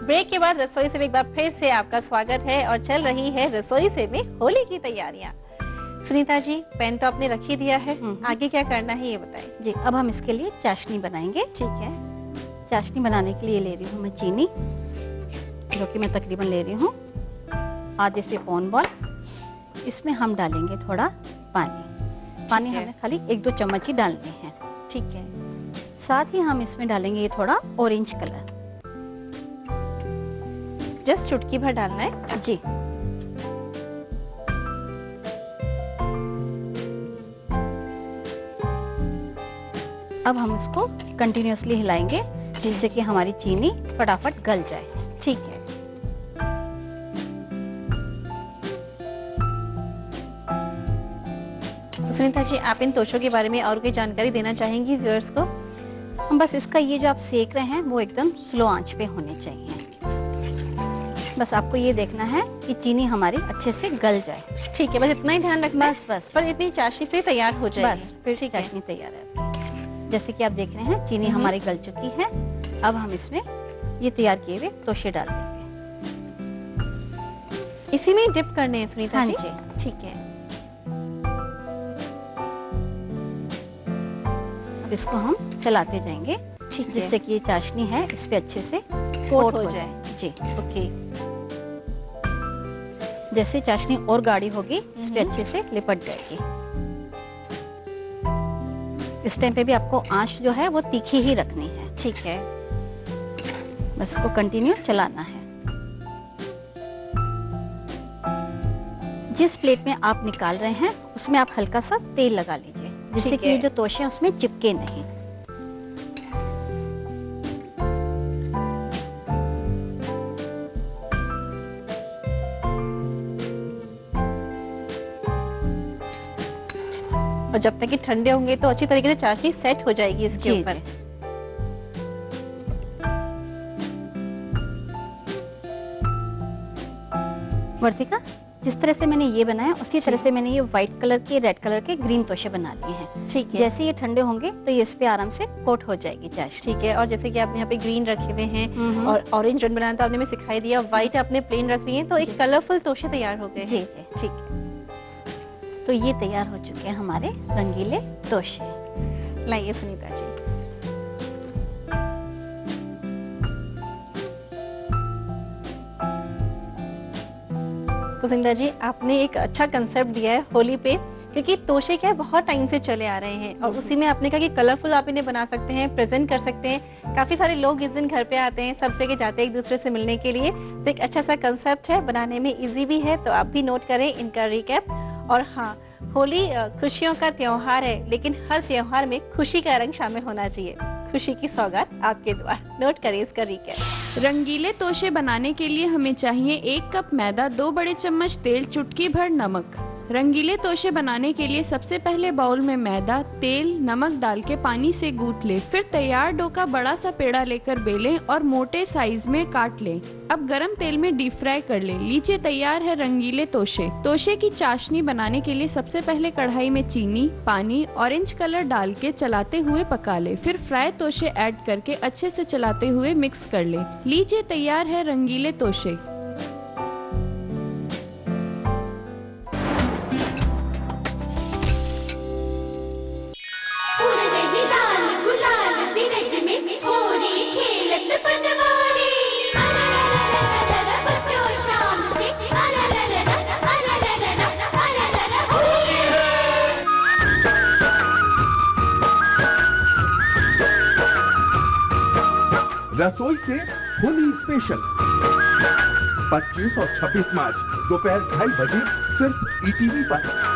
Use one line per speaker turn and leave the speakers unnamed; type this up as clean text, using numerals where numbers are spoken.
Break के बाद रसोई से एक बार फिर से आपका स्वागत है और चल रही है रसोई से में होली की तैयारियां। सुनीता जी, पैन तो आपने रख ही दिया है, आगे क्या करना है ये बताएं।
जी, अब हम इसके लिए चाशनी बनाएंगे।
ठीक है।
चाशनी बनाने के लिए ले रही हूँ मैं चीनी, जो कि मैं तकरीबन ले रही हूँ आधे से पौन बॉल। इसमें हम डालेंगे थोड़ा पानी हमें खाली 1-2 चम्मच ही डालने हैं।
ठीक है।
साथ ही हम इसमें डालेंगे ये थोड़ा ऑरेंज कलर,
जस्ट चुटकी भर डालना है।
जी। अब हम इसको कंटिन्यूअसली हिलाएंगे जिससे कि हमारी चीनी फटाफट गल जाए।
ठीक है। तो सुनीता जी, आप इन तोशों के बारे में और कोई जानकारी देना चाहेंगी व्यूअर्स को?
हम बस इसका ये जो आप सेक रहे हैं वो एकदम स्लो आंच पे होने चाहिए। बस आपको ये देखना है कि चीनी हमारी अच्छे से गल जाए।
ठीक है, बस इतना ही ध्यान रखना।
बस
पर इतनी चाशनी फिर तैयार हो जाएगी।
बस फिर चाशनी तैयार है। जैसे कि आप देख रहे हैं चीनी हमारी गल चुकी है। अब हम इसमें ये तैयार किए हुए तोशे डाल देंगे।
इसी में डिप करने हैं सुनीता जी?
जी।
ठीक है।
अब इसको हम चलाते जाएंगे जिससे कि ये चाशनी है इस पे अच्छे से कोट हो जाए। जी।
ओके।
जैसे चाशनी और गाढ़ी होगी इस पे अच्छे से लिपट जाएगी। इस टाइम पे भी आपको आंच जो है वो तीखी ही रखनी है।
ठीक है।
बस इसको कंटिन्यू चलाना है। जिस प्लेट में आप निकाल रहे हैं उसमें आप हल्का सा तेल लगा लीजिए जिससे कि ये जो तोशे हैं उसमें चिपके नहीं।
और जब तक कि ठंडे होंगे तो अच्छी तरीके से चाशनी सेट हो जाएगी इसके ऊपर।
वर्तिका, जिस तरह से मैंने ये बनाया उसी तरह से मैंने ये व्हाइट कलर के, रेड कलर के, ग्रीन तोशे बना लिए हैं।
ठीक है।
जैसे ये ठंडे होंगे तो ये इस पे आराम से कोट हो जाएगी चाशनी।
ठीक है। और जैसे कि आपने यहाँ पे ग्रीन रखे हुए हैं और ऑरेंज रंग बनाना तो आपने मैं सिखाई दिया, व्हाइट आपने प्लेन रख लिए हैं, तो एक कलरफुल तोशे तैयार हो गए।
जी जी।
ठीक है।
तो ये तैयार हो चुके हैं हमारे रंगीले तोशे।
लाइए सुनीता जी। तो सुनीता जी, आपने एक अच्छा कंसेप्ट दिया है होली पे, क्योंकि तोशे क्या है बहुत टाइम से चले आ रहे हैं और उसी में आपने कहा कि कलरफुल आप इन्हें बना सकते हैं, प्रेजेंट कर सकते हैं। काफी सारे लोग इस दिन घर पे आते हैं, सब जगह जाते हैं एक दूसरे से मिलने के लिए, तो एक अच्छा सा कंसेप्ट है, बनाने में इजी भी है, तो आप भी नोट करें इनका रिकैप। और हाँ, होली खुशियों का त्योहार है, लेकिन हर त्योहार में खुशी का रंग शामिल होना चाहिए। खुशी की सौगात आपके द्वार। नोट करें इसका रिकैप।
रंगीले तोशे बनाने के लिए हमें चाहिए 1 कप मैदा, 2 बड़े चम्मच तेल, चुटकी भर नमक। रंगीले तोशे बनाने के लिए सबसे पहले बाउल में मैदा, तेल, नमक डाल के पानी से गूंथ ले। फिर तैयार डो का बड़ा सा पेड़ा लेकर बेलें और मोटे साइज में काट लें। अब गरम तेल में डीप फ्राई कर लें। लीजिए तैयार है रंगीले तोशे। तोशे की चाशनी बनाने के लिए सबसे पहले कढ़ाई में चीनी, पानी, ऑरेंज कलर डाल के चलाते हुए पका ले। फिर फ्राई तोशे ऐड करके अच्छे से चलाते हुए मिक्स कर ले। लीजिए तैयार है रंगीले तोशे।
रसोई से होली स्पेशल 25 और 26 मार्च दोपहर 2:30 बजे सिर्फ ईटीवी पर।